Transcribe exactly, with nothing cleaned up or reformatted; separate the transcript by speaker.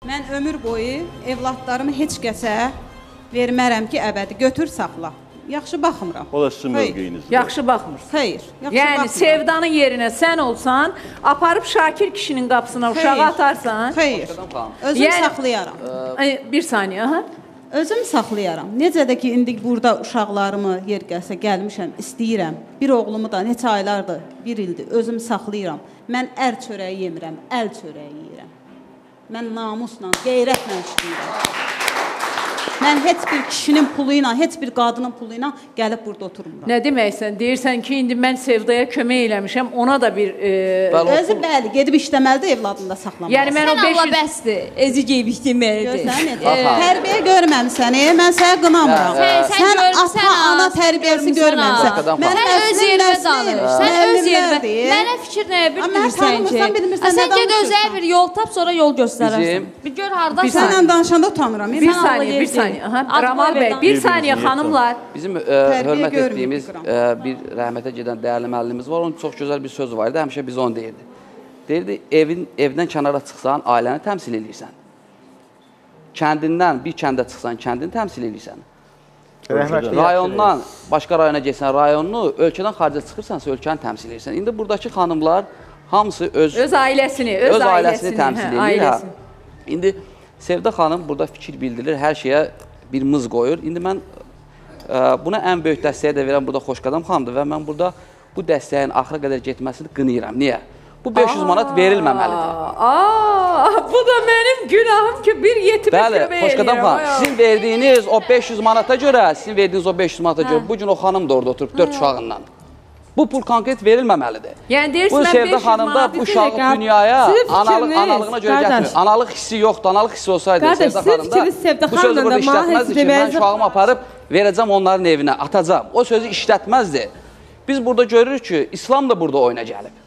Speaker 1: Mən ömür boyu evladlarımı heç kəsə vermərəm ki, əbədi götür saxla. Yaxşı baxmıram.
Speaker 2: O da sizin mövqeyinizdir.
Speaker 3: Yaxşı baxmırsın.
Speaker 1: Xeyr, yaxşı
Speaker 3: Yəni
Speaker 1: baxmıram.
Speaker 3: Sevdanın yerinə sən olsan, aparıb Şakir kişinin qapısına uşağı atarsan.
Speaker 1: Xeyr, özüm
Speaker 3: Yəni-
Speaker 1: saxlayaram.
Speaker 3: Ay, bir saniyə, aha.
Speaker 1: Özüm saxlayaram. Necə də ki, indi burada uşaqlarımı yer gəlsə gəlmişəm, istəyirəm. Bir oğlumu da neçə aylardır, bir ildir, özüm saxlayıram. Mən ər çörəyi yemirəm, əl çörəyi yeyirəm. Mən namusla, qeyrətlə işləyirəm. Mən heç bir kişinin pulu ilə, heç bir qadının pulu ilə gəlib burada oturmuram.
Speaker 3: Nə deməksən? Deyirsən ki, indi mən Sevdaya kömək eləmişəm, ona da bir... E...
Speaker 1: Özü bəli, gedib işləməlidir, evladını da saxlamalı.
Speaker 3: Yəni mən o
Speaker 4: Sən
Speaker 3: beş
Speaker 4: Allah
Speaker 3: yüz...
Speaker 4: bəsdir, əzi geyib deməlidir.
Speaker 1: Görsən necə? Tərbiyə görməmisən, e? Mən səni qınamıram.
Speaker 4: Sən- sən
Speaker 1: Sən
Speaker 4: görmüsən
Speaker 1: ata,
Speaker 4: az,
Speaker 1: ana tərbiyəsi
Speaker 4: görmüsən
Speaker 1: görməmisən.
Speaker 4: az. Sən öz yerində danış. Sən öz yerində. Mənə fikir nəyə
Speaker 1: Amma
Speaker 4: bilmirsən ki?
Speaker 1: tanımırsan, bilmirsən,
Speaker 4: Sən
Speaker 1: nə
Speaker 4: get özəyə
Speaker 1: danışırsan?
Speaker 4: bir yol tap, sonra yol göstərərsən.
Speaker 5: Bizim-
Speaker 4: Bir gör hardasan.
Speaker 1: Səndən danışanda utanıram.
Speaker 3: Bir
Speaker 1: Sən
Speaker 3: saniyə, bir
Speaker 4: yerdir.
Speaker 3: saniyə. Aha,
Speaker 4: Ad
Speaker 3: Ramal
Speaker 4: qoy
Speaker 3: bəy,
Speaker 4: və
Speaker 3: bir
Speaker 2: dan-
Speaker 3: saniyə xanımlar.
Speaker 5: Bizim e,
Speaker 1: Tərbiyə
Speaker 5: hörmət
Speaker 1: görmür
Speaker 5: etdiyimiz
Speaker 1: Bikram.
Speaker 5: e, bir rəhmətə gedən dəyərli müəllimimiz var. Onun çox gözəl bir sözü var idi. Həmişə biz onu deyirdi. Deyirdi, evin evdən kənara çıxsan, ailəni təmsil edirsən. Kəndindən bir kəndə çıxsan, kəndini təmsil edirsən.
Speaker 2: Rəhmətli.
Speaker 5: Rayondan başqa rayona getsən, rayonunu, ölkədən xarica çıxırsansa, ölkəni təmsil edirsən. İndi buradakı xanımlar hamısı öz
Speaker 3: Öz ailəsini, öz,
Speaker 5: öz ailəsini
Speaker 3: ailəsini
Speaker 5: təmsil
Speaker 3: hə,
Speaker 5: edir. Hə.
Speaker 3: ailəsini.
Speaker 5: İndi Sevda xanım burada fikir bildirir, hər şeyə bir mız qoyur. İndi mən ə, buna ən böyük dəstəyi də verən burada Xoşqədəm xanımdır və mən burada bu dəstəyin axıra qədər getməsini qınayıram. Niyə? Bu beş yüz manat verilməməlidir.
Speaker 3: Aa, bu da mənim günahım ki, bir yetimə
Speaker 5: Bəli,
Speaker 3: kömək
Speaker 5: Xoşqədəm
Speaker 3: eləyirəm.
Speaker 5: xanım, sizin verdiyiniz o beş yüz manata görə, sizin verdiyiniz o beş yüz manata görə, bu gün o xanım da orada oturub dörd uşağından. Bu pul konkret verilməməlidir.
Speaker 3: Yəni deyirsən,
Speaker 5: Bu
Speaker 3: mən
Speaker 5: Sevda
Speaker 3: beş yüz
Speaker 5: xanım da
Speaker 3: manat
Speaker 5: bu
Speaker 3: bir
Speaker 5: uşağı
Speaker 6: dəqiqə.
Speaker 5: dünyaya
Speaker 6: Sizin
Speaker 5: analıq,
Speaker 6: fikriniz,
Speaker 5: analığına görə
Speaker 6: qardaş.
Speaker 5: gətirir. Analıq hissi yoxdur, analıq hissi olsaydı
Speaker 6: Qardaş,
Speaker 5: Sevda
Speaker 6: sizin
Speaker 5: xanım da
Speaker 6: fikriniz Sevda
Speaker 5: bu sözü
Speaker 6: xanımla
Speaker 5: burada
Speaker 6: da mənə
Speaker 5: işlətməzdi ki, mən
Speaker 6: deməlidir.
Speaker 5: uşağımı aparıb verəcəm onların evinə, atacam. O sözü işlətməzdi. Biz burada görürük ki, İslam da burada oyuna gəlib.